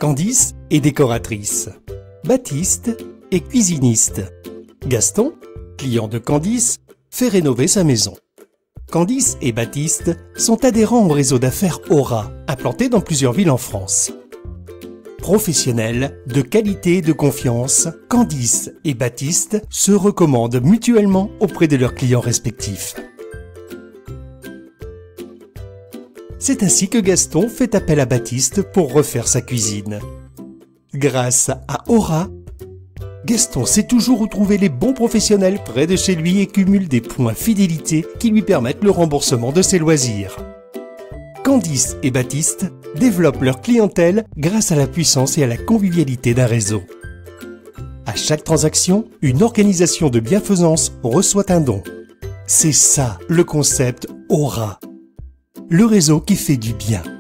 Candice est décoratrice. Baptiste est cuisiniste. Gaston, client de Candice, fait rénover sa maison. Candice et Baptiste sont adhérents au réseau d'affaires Aura, implanté dans plusieurs villes en France. Professionnels de qualité et de confiance, Candice et Baptiste se recommandent mutuellement auprès de leurs clients respectifs. C'est ainsi que Gaston fait appel à Baptiste pour refaire sa cuisine. Grâce à Aura, Gaston sait toujours où trouver les bons professionnels près de chez lui et cumule des points fidélité qui lui permettent le remboursement de ses loisirs. Candice et Baptiste développent leur clientèle grâce à la puissance et à la convivialité d'un réseau. À chaque transaction, une organisation de bienfaisance reçoit un don. C'est ça le concept Aura. Le réseau qui fait du bien.